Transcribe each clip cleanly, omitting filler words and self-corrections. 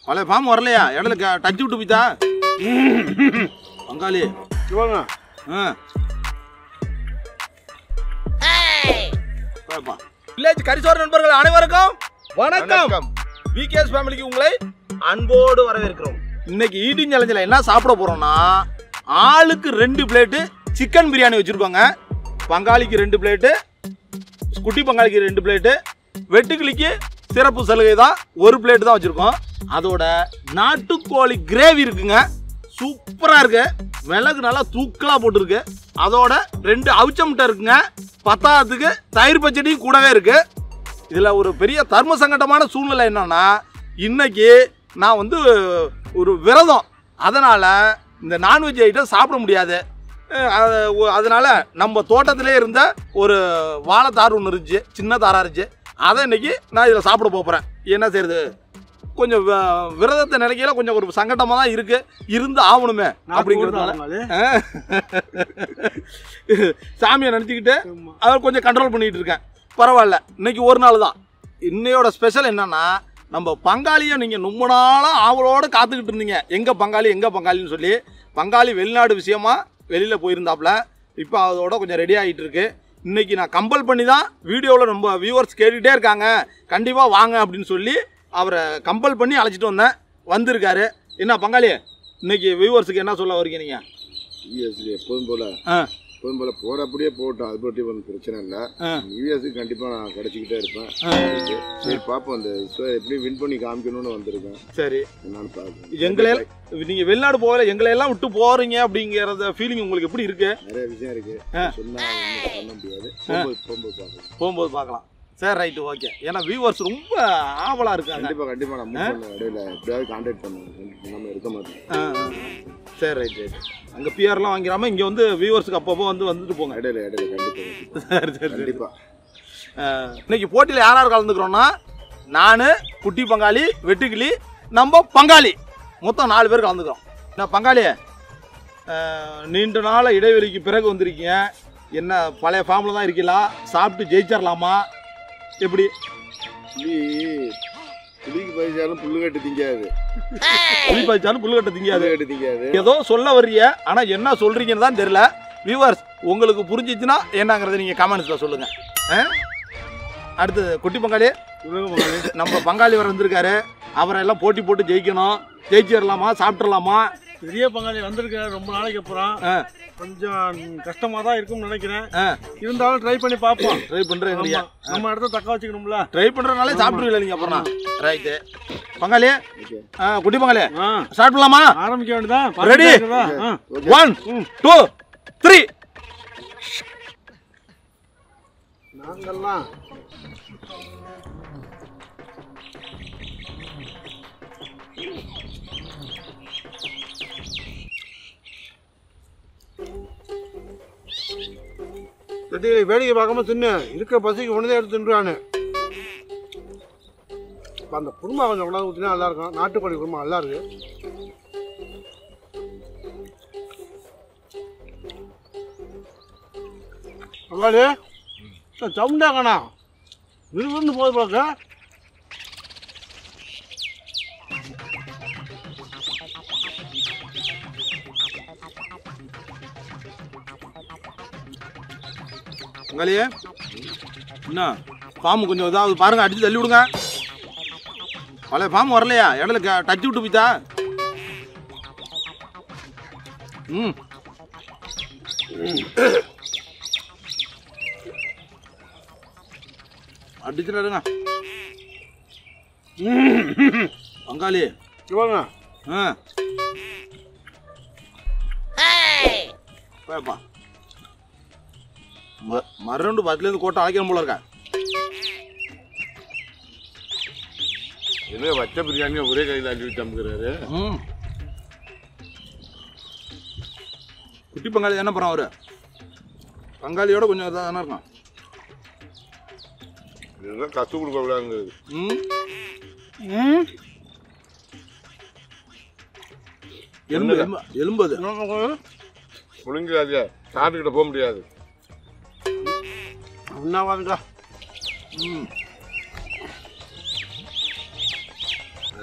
பழைய ஃபார்ம் வரலையா? இடத்துல டச்சு விட்டு போய்த்தா பங்காளி. வாங்க. வில்லேஜ் கரிசோர் நண்பர்கள் அனைவருக்கும் வணக்கம். விகேஎஸ் ஃபேமிலிக்கு உங்களை அன்போடு வரவேற்கிறோம். இன்னைக்கு ஈட்டிங் சேலஞ்சில் என்ன சாப்பிட போறோம்னா, ஆளுக்கு 2 பிளேட்டு சிக்கன் பிரியாணி வச்சிருக்கோங்க. பங்காளிக்கு 2 பிளேட்டு, குட்டி பங்காளிக்கு 2 பிளேட்டு, வெட்டுக்கிளிக்கு சிறப்பு சலுகை தான் 1 பிளேட்டு தான் வச்சிருக்கோம். அதோட நாட்டுக்கோழி கிரேவி இருக்குங்க, சூப்பரா இருக்கு. மிளகு நல்லா தூக்கலா போட்டுருக்கு. அதோட 2 அவிச்ச முட்டை இருக்குங்க. பத்தாவதுக்கு தயிர் பச்சடியும் கூடவே இருக்கு. இதுல ஒரு பெரிய தர்ம சங்கடமான சூழ்நிலை என்னன்னா, இன்னைக்கு நான் வந்து ஒரு விரதம், அதனால இந்த நான்வெஜ் ஐட்டம் சாப்பிட முடியாது. அதனால நம்ம தோட்டத்திலே இருந்த ஒரு வாழைத்தார் ஒன்று இருந்துச்சு, சின்ன தாரா இருந்துச்சு. அதை இன்னைக்கு நான் இதில் சாப்பிட போகிறேன். என்ன செய்யுது, கொஞ்சம் விரதத்தை நினைக்கல, கொஞ்சம் ஒரு சங்கடமாக தான் இருக்கு, இருந்து ஆகணுமே அப்படிங்கிறதுனால சாமியை நினச்சிக்கிட்டு அதை கொஞ்சம் கண்ட்ரோல் பண்ணிக்கிட்டு இருக்கேன். பரவாயில்ல, இன்னைக்கு ஒரு நாள் தான். இன்னையோட ஸ்பெஷல் என்னன்னா, நம்ம பங்காளியை நீங்கள் ரொம்ப நாளாக ஆவலோடு காத்துக்கிட்டு இருந்தீங்க, எங்கள் பங்காளின்னு சொல்லி. பங்காளி வெளிநாடு விஷயமா வெளியில் போயிருந்தாப்புல, இப்போ அதோட கொஞ்சம் ரெடி ஆகிட்டு இருக்கு. இன்றைக்கி நான் கம்பல் பண்ணி தான் வீடியோவில் ரொம்ப வியூவர்ஸ் கேட்டுகிட்டே இருக்காங்க, கண்டிப்பாக வாங்க அப்படின்னு சொல்லி அவரை கம்பல் பண்ணி அழைச்சிட்டு வந்தேன். வந்திருக்காரு. என்ன பங்காளி, இன்னைக்கு வியூவர்ஸுக்கு என்ன சொல்ல வரீங்க நீங்கள்? எப்போதும் போல போகிற அப்படியே போட்டோம், அது பற்றி ஒன்றும் பிரச்சனை இல்லை. யூஎஸ்க்கு கண்டிப்பாக நான் கிடச்சிக்கிட்டே இருப்பேன். சரி பார்ப்போம், அந்த எப்படி வின் பண்ணி காமிக்கணும்னு வந்திருக்கேன். சரி, என்னன்னு பார்க்கணும். எங்களையெல்லாம் நீங்கள் வெளிநாடு போகல, எங்களையெல்லாம் விட்டு போகிறீங்க அப்படிங்கிறத ஃபீலிங் உங்களுக்கு எப்படி இருக்கு? நிறைய விஷயம் இருக்கு, சொன்னால் பண்ண முடியாது. போகும்போது பார்க்கலாம். சரி, ரைட்டு, ஓகே. ஏன்னா வியூவர்ஸ் ரொம்ப ஆவலாக இருக்காங்க. கண்டிப்பாக நான் இடையில எப்படியாவது கான்டாக்ட் பண்ணுவேன், நம்ம இருக்க மாட்டோம். சரி, ரைட்டு. அங்கே பிஆர்லாம் வாங்கிறாமல் இங்கே வந்து வியூவர்ஸுக்கு அப்பப்போ வந்துட்டு போங்க. இடையில கண்டிப்பாக. சரி, கண்டிப்பாக. இன்னைக்கு போட்டியில் யார் யார் கலந்துக்கிறோன்னா, நான், குட்டி பங்காளி, வெட்டுக்கிளி, நம்ம பங்காளி, மொத்தம் 4 பேர் கலந்துக்கிறோம். நான் பங்காளி, நீண்ட நாள் இடைவெளிக்கு பிறகு வந்திருக்கீங்க. என்ன பழைய ஃபார்மில் தான் இருக்கீங்களா? சாப்பிட்டு ஜெயிச்சிடலாமா? எப்படி? புளிக்கு பறிச்சாலும் புல்லுகட்டு திங்காது, ஏதோ சொல்ல வர்றீங்க, ஆனா என்ன சொல்றீங்கன்னு தான் தெரியல. வியூவர்ஸ், உங்களுக்கு புரிஞ்சிச்சுன்னா என்னங்கிறத நீங்க கமெண்ட்ஸ்ல சொல்லுங்க. அடுத்தது குட்டி பங்காளி, நம்ம பங்காளி வர வந்திருக்காரு. அவரை எல்லாம் போட்டி போட்டு ஜெயிக்கணும். ஜெயிச்சிடலாமா? சாப்பிட்றலாமா? பெரிய பங்காளி வந்திருக்காரு, ரொம்ப நாளைக்கு அப்புறம். கொஞ்சம் கஷ்டமா தான் இருக்கும்னு நினைக்கிறேன். இருந்தாலும் ட்ரை பண்ணி பார்ப்போம். ட்ரை பண்றேன், நம்ம இடத்த தக்க வச்சுக்கணும்ல. ட்ரை பண்றதுனாலே சாப்பிடுவீங்களா நீங்க? அப்புறம் ரைட்டு பங்காளி, குட்டி பங்காளி, ஸ்டார்ட் பண்ணலாமா? ஆரம்பிக்க வேண்டியதான். ரெடி? 1 2 3. நாங்கெல்லாம் வேடிக்கை பார்க்காம தின்னு, இருக்கிற பசிக்கு ஒன்றுதான் எடுத்து தின்றானு. அந்த குருமா கொஞ்சம் உணவு ஊற்றினா நல்லா இருக்கும். நாட்டுக்கோழி குருமா நல்லா இருக்கு. பங்காளி சவுண்டாங்கண்ணா, விறுவிறுன்னு போது பார்க்க. பங்காளியே, என்ன ஃபார்ம் கொஞ்சம் இதாவது பாருங்க, அடிச்சு தள்ளி விடுங்க. பழைய ஃபார்ம் வரலையா? இடத்துல டச்சு விட்டு போய்த்தா அடிச்சுடுங்க பங்காளி. வாங்க. போயப்பா, மறுண்டு 10லேருந்து கோட்டை அழைக்கணும் போல இருக்கா. என்ன வச்ச பிரியாணி ஒரே கையில் அள்ளி தம்புகிறாரு. குட்டி பங்காளி என்ன பண்ணுறான்? அவரு பங்காளியோட கொஞ்சம் இதாக தானே இருக்கான். இதுதான் கற்று கொடுக்க விடாங்கிறது. எலும்பு புளிங்காதியா, சாப்பிட்டுக்கிட்ட போக முடியாது.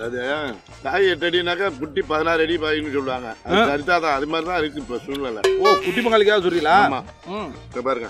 அது காய் 8 அடினாக்கா குட்டி 16 அடி பாயின்னு சொல்லுவாங்க. அது சரிதாதான், அது மாதிரி தான் இருக்கு இப்போ சூழ்நிலை. ஓ குட்டி பங்காளிக்காக சொல்றீங்களா? ஆமா. இங்க பாருங்க.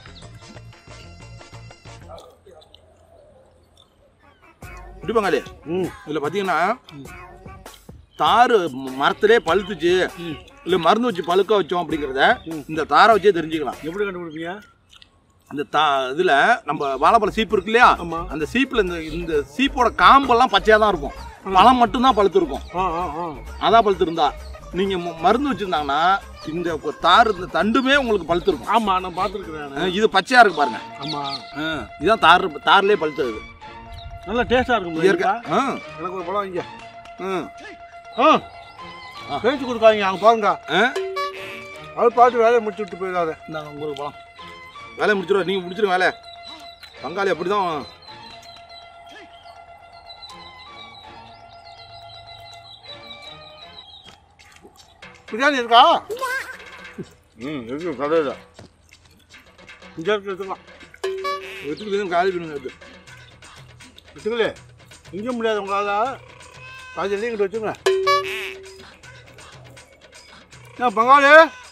குட்டி பங்காளி இதுல பாத்தீங்கன்னா தாறு மரத்திலே பழுத்துச்சு இல்ல மருந்து வச்சு பழுக்க வச்சோம் அப்படிங்கிறத இந்த தாரை வச்சே தெரிஞ்சுக்கலாம். எப்படி கண்டுபிடிப்பீங்க? அந்த இதுல நம்ம வாழைப்பழ சீப்பு இருக்கு இல்லையா, அந்த சீப்புல இந்த சீப்போட காம்பெல்லாம் பச்சையா தான் இருக்கும், பழம் மட்டும்தான் பழுத்து இருக்கும். அதான் பழுத்து இருந்தா நீங்க மருந்து வச்சிருந்தாங்கன்னா இந்த தாறு இந்த தண்டுமே உங்களுக்கு பழுத்து இருக்கும். ஆமா நான் பாத்துருக்கேன். இது பச்சையா இருக்கு பாருங்க. ஆமா இதுதான் தார்லயே பழுத்தது. நல்லா டேஸ்டா இருக்கும். எனக்கு ஒரு பழம் இங்க பேச்சு கொடுக்காங்க அங்க பாருங்க. அது பார்த்து வேலையை முடிச்சு விட்டு போயிடாத. இந்தாங்க உங்களுக்கு பழம். வேலையை முடிச்சிடுவா, நீங்க முடிச்சிருங்க வேலை. பங்காளி அப்படிதான். பிரியாணி இருக்கா? இருக்கு கடையில். இங்கே இருக்கு எடுத்துக்கலாம். எடுத்துக்கிட்டு காலி பண்ணுங்க. எடுத்துக்கலே இங்கே முடியாது உங்களால். பாதி எழுதிக்கிட்டு வச்சுங்க. பங்காளி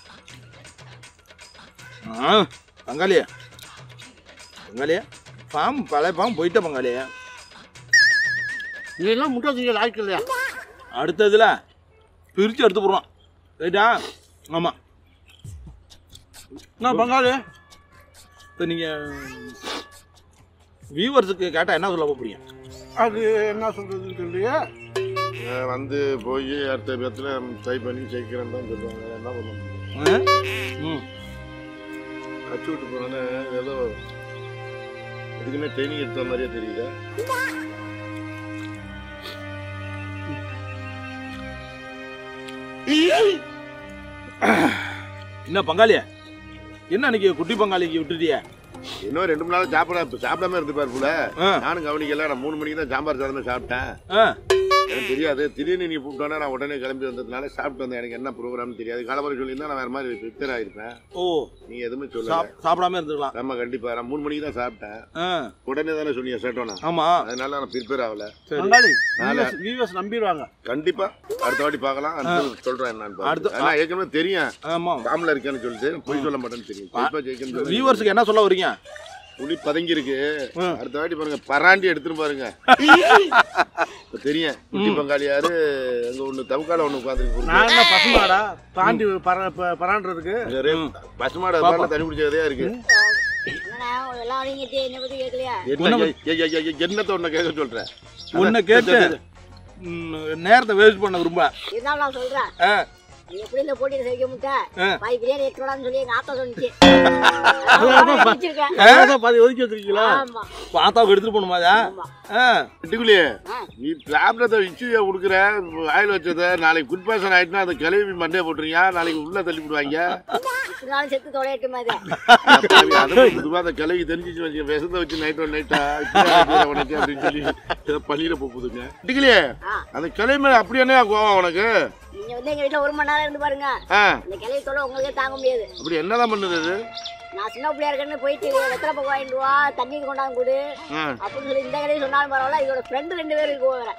பங்காளியா பங்காளியா பாம் பழைய பாம் போயிட்ட பங்காளியா. இதெல்லாம் முட்டை திங்க லாய்க்கு இல்லையா? அடுத்ததுல பிரித்து எடுத்து போடுவோம். ரைட்டா? ஆமாம். நான் பங்காளி இப்போ நீங்கள் வியூவர்ஸுக்கு கேட்டால் என்ன சொல்ல போறீங்க? அது என்ன சொல்கிறதுன்னு தெரியலையே. வந்து போய் அடுத்த பேத்துல ட்ரை பண்ணி ஜெயிக்கிறேன்னு தான் சொல்லுவாங்க. என்ன பண்ண முடியும்? கச்சு விட்டு போனோன்னே ஏதோ இதுக்குன்னே ட்ரைனிங் எடுத்த மாதிரியே தெரியுது. என்ன பங்காளியா, என்ன அன்னைக்கு குட்டி பங்காளிக்கு விட்டுட்டிய? இன்னும் 2 மணி நேரம் சாப்பிடாம இருந்துப்பாரு போல. நானும் கவனிக்கல. நான் 3 மணிக்கு தான் சாம்பார் சாதமே சாப்பிட்டேன். எனக்கு தெரியாது. திடீர்னு நீ கூப்பிட்டோன்னா நான் உடனே கிளம்பி வந்ததுனால சாப்பிட்டு வந்தேன். எனக்கு என்ன ப்ரோக்ராம்னு தெரியாது. காலம்பரம் சொல்லியிருந்தா நான் வேற மாதிரி ப்ரிப்பேர் ஆயிருப்பேன். ஓ நீங்க எதுவுமே சொல்ல சாப்பிடாம இருந்துக்கலாம். ஆமா கண்டிப்பா. நான் 3 மணிக்கு தான் சாப்பிட்டேன். உடனே தானே சொன்னீங்க சேட்டோனா? ஆமா அதனால நான் ப்ரிப்பேர் ஆகல. நம்பிடுவாங்க கண்டிப்பா. அடுத்த வாட்டி பார்க்கலாம். சொல்றேன் என்னன்னு. ஆனா ஏற்கனவே தெரியும் ஃபார்ம்ல இருக்கேன்னு சொல்லிட்டு பொய் சொல்ல மாட்டேன்னு தெரியும். வியூவர்ஸ்க்கு என்ன சொல்ல வரீங்க? புளி பதங்கி இருக்கு. அடுத்த வாட்டி பாருங்க பராண்டி எடுத்துட்டு பாருங்க. தெரியும் குட்டி பங்காளி யாரு. அங்க ஒண்ணு தவுக்கால ஒண்ணு உட்காந்துருக்கு. பசுமாடா பாண்டி பரான்றதுக்கு பசுமாடா தண்ணி குடிச்சதே இருக்கு. என்னத்த ஒண்ணு கேட்க சொல்றேன். ஒண்ணு கேட்டு நேரத்தை வேஸ்ட் பண்ண ரொம்ப சொல்றேன். எப்படி இந்த போட்டியில செய்ய முட்டேன் பாய் பிரியாணி எடுத்துடான்னு சொல்லி எங்க ஆத்தா சொன்னிச்சு. பாதி ஒதுக்கி வச்சிருக்கீங்களா? பாத்தாவுக்கு எடுத்துட்டு போகணுமாதா? நீ சாப்பிட்டத இச்சியா கொடுக்குற வாயில் வச்சத நாளைக்கு குட் பேஷன் ஆயிட்டுனா அதை கிளம்பி மண்டே போட்டுருங்க. நாளைக்கு உள்ள தள்ளி விடுவாங்க. செத்து தொலையட்டும். பொதுவாக அந்த கிளவி தெரிஞ்சிச்சு வச்சு விஷத்தை வச்சு நைட்டா அப்படின்னு சொல்லி பள்ளியில போகுதுங்க. டிகிலே அந்த கிளம்பி அப்படியே கோவம் உனக்கு. நீங்க வந்து எங்க வீட்டுல 1 மணி நேரம் இருந்து பாருங்க. இந்த கிளவி தொலை உங்களுக்கே தாங்க முடியாது. அப்படி என்னதான் பண்ணுது அது? நான் சின்ன பிள்ளையா இருக்கேன்னு போயிட்டு வெத்தலை பக்கம் வாங்கிட்டு வா தண்ணி கொண்டாந்து கொடு அப்படின்னு சொல்லி இந்த கிளவி சொன்னாலும் பரவாயில்ல. இதோட ஃப்ரெண்டு 2 பேரும் இருக்கு வேற.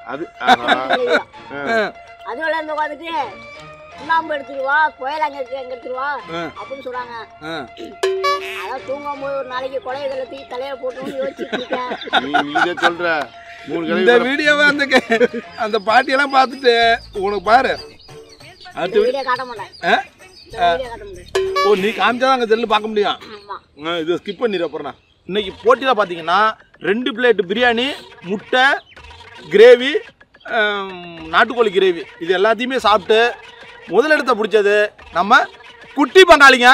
அது விளையாண்டு உட்காந்துட்டு சுண்ணாம்பு எடுத்துருவா புயல் அங்க இருக்கு எங்க எடுத்துருவா அப்படின்னு சொல்றாங்க. அதான் தூங்கும் போது ஒரு நாளைக்கு கொலையை தள்ளி தலையில போட்டு யோசிச்சுட்டு இருக்கேன். சொல்ற இந்த வீடியோவை அந்த பாட்டியெல்லாம் பார்த்துட்டு உனக்கு பாரு. காட்ட மாட்டேன். ஓ நீ காமிச்சாதான் அங்கே செல்லு பார்க்க முடியும். இது ஸ்கிப் பண்ணிடு. அப்புறம் இன்னைக்கு போட்டியில் பார்த்தீங்கன்னா 2 பிளேட் பிரியாணி, முட்டை கிரேவி, நாட்டுக்கோழி கிரேவி இது எல்லாத்தையுமே சாப்பிட்டு முதலிடத்தை பிடிச்சது நம்ம குட்டி பங்காளிங்க.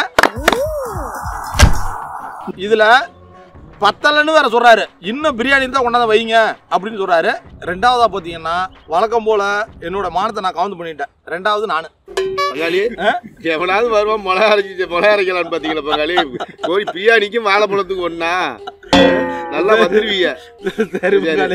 இதில் பத்தலன்னு வேற சொல்றாரு. இன்னும் பிரியாணி தான் கொண்டாந்து வைங்க அப்படின்னு சொல்றாரு. 2வதா பார்த்தீங்கன்னா வழக்கம் போல என்னோட மானத்தை நான் கவுண்ட் பண்ணிட்டேன். 2வது நானு. பங்காளி எவனாவது வருவான் மிளகா அரைக்கலான்னு பாத்தீங்களா பங்காளி? கோழி பிரியாணிக்கும் வாழைப்பழத்துக்கு ஒண்ணா நல்லா வந்துருவீங்க. சரி பங்காளி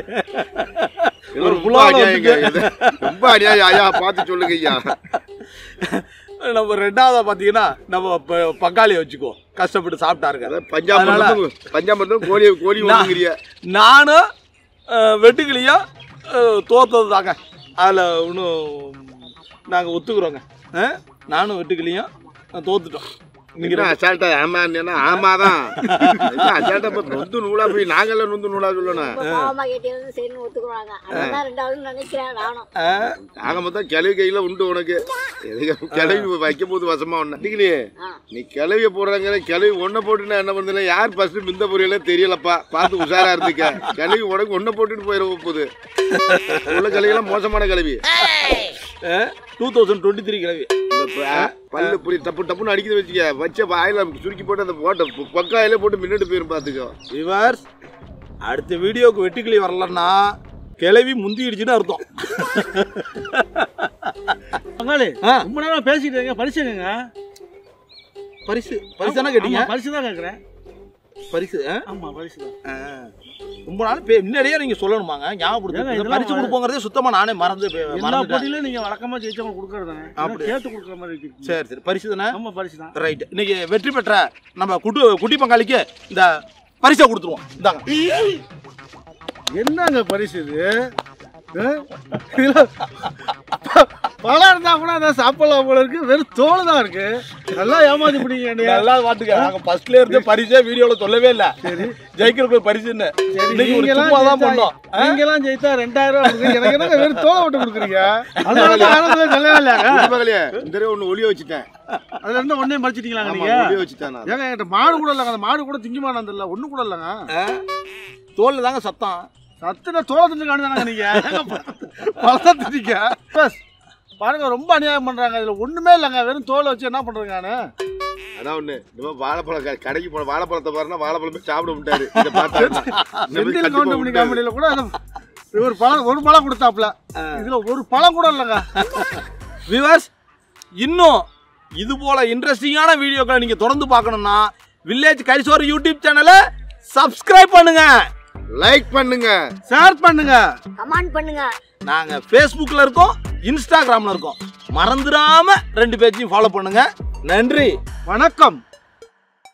ரொம்ப அநியாயம் ஐயா பார்த்து சொல்லுங்க ஐயா. நம்ம 2வதா பாத்தீங்கன்னா நம்ம பங்காளியை வச்சுக்கோ கஷ்டப்பட்டு சாப்பிட்டாருங்க. பஞ்சாபத்தும் கோழி கோழி நானும் வெட்டுக்கிளியும் தோத்தது தாங்க. அதில் இன்னும் நாங்கள் ஒத்துக்குறோங்க. நானும் வெட்டுக்கலையும் தோத்துட்டோம். நீங்க அசால்ட்டா ஏமாந்தேன்னா ஆமாதான். அசால்ட்டா நொந்து நூலா போய் நாங்கெல்லாம் நொந்து நூலா சொல்லணும். சரின்னு ஒத்துக்குறாங்க. அதான் ரெண்டாவது நினைக்கிறேன் நானும். ஆக மொத்தம் கிளவி கையில உண்டு உனக்கு. கிளவி வைக்கும் போது வசமா ஒண்ணு நீ கிளவிய போடுறாங்க. கிளவி ஒன்ன போட்டுன்னா என்ன பண்ணுதுல யார் ஃபர்ஸ்ட் மிந்த பொரியல தெரியலப்பா. பார்த்து உஷாரா இருந்துக்க. கிளவி உனக்கு ஒன்ன போட்டுட்டு போயிட போகுது. உள்ள கிளவியெல்லாம் மோசமான கிளவி. 2023 கிளவி பல்லு புரி டப்பு டப்புன்னு அடிக்கிறது வச்சுக்க. வச்ச வாயில சுருக்கி போட்டு அந்த போட்ட பக்காயில போட்டு மின்னிட்டு போயிரும் பாத்துக்கோ. வியூவர்ஸ், அடுத்த வீடியோக்கு வெட்டுக்கிளி வரலன்னா கிளவி முந்திடுச்சுன்னு அர்த்தம். பங்காளி ரொம்ப நேரம் பேசிட்டு இருக்கீங்க. பரிசுங்க. பரிசு கேட்டீங்க? பரிசு தான் கேட்குறேன். பரிசு? ஆமா பரிசு தான். ரொம்ப நாள் முன்னாடியே நீங்க சொல்லணுமாங்க? ஞாபகப்படுத்துங்க. பரிசு கொடுப்போங்கிறதே சுத்தமா நானே மறந்து போட்டியில நீங்க வழக்கமா ஜெயிச்சவங்க கொடுக்கறது தானே. அப்படி கேட்டு கொடுக்குற மாதிரி இருக்கு. சரி சரி, பரிசு தானே? ஆமா பரிசு தான். ரைட். இன்னைக்கு வெற்றி பெற்ற நம்ம குட்டி பங்காளிக்கு இந்த பரிசை கொடுத்துருவோம். இந்தாங்க. என்னங்க பரிசு இது? பழம் இருந்தா கூட அதான் சாப்பிடலாம் போல இருக்கு. வெறும் தோல் தான் இருக்கு. நல்லா ஏமாத்தி பிடிங்க. நல்லா பாத்துக்க. நாங்க ஃபர்ஸ்ட்ல இருந்து பரிசே வீடியோல சொல்லவே இல்ல. சரி, ஜெயிக்கிறதுக்கு பரிசுன்னு. நீங்க எல்லாம் ஜெயித்தா 2000 ரூபாய். எனக்கு என்ன வெறும் தோலை விட்டு கொடுக்குறீங்க? அதனால ஆரம்பத்துல சொல்லவே இல்லையா? இந்த ஒண்ணு ஒளிய வச்சுட்டேன். அதுல இருந்து ஒன்னே மறைச்சிட்டீங்களா நீங்க? ஒளிய வச்சுட்டேன். ஏங்க என்கிட்ட மாடு கூட இல்லைங்க. அந்த மாடு கூட திங்குமானம் தெரியல. ஒண்ணு கூட இல்லைங்க. தோல்ல தாங்க சத்தம். சத்துல தோலை தின்னு காணுதாங்க நீங்க. பழம் திட்டீங்க பாருங்க. ரொம்ப அநியாயம் பண்றாங்க. இதுல ஒண்ணுமே இல்லைங்க. வெறும் தோலை வச்சு என்ன பண்றேங்க நானு? அதான் ஒண்ணு. இந்த வாழைப்பழம் கடைக்கு போன வாழைப்பழத்தை பாருன்னா வாழைப்பழமே சாப்பிட விட்டாரு. காமெடியில கூட ஒரு பழம் கொடுத்தாப்ல. இதுல ஒரு பழம் கூட இல்லைங்க. வியூவர்ஸ், இன்னும் இது போல இன்ட்ரெஸ்டிங்கான வீடியோக்களை நீங்க தொடர்ந்து பார்க்கணும்னா வில்லேஜ் கரிசோறு யூடியூப் சேனலை சப்ஸ்கிரைப் பண்ணுங்க, லைக் பண்ணுங்க, ஷேர் பண்ணுங்க, கமெண்ட் பண்ணுங்க. நாங்க Facebookல இருக்கோம், இன்ஸ்டாகிராம்ல இருக்கோம். மறந்துடாம 2 பேஜையும் ஃபாலோ பண்ணுங்க. நன்றி, வணக்கம்.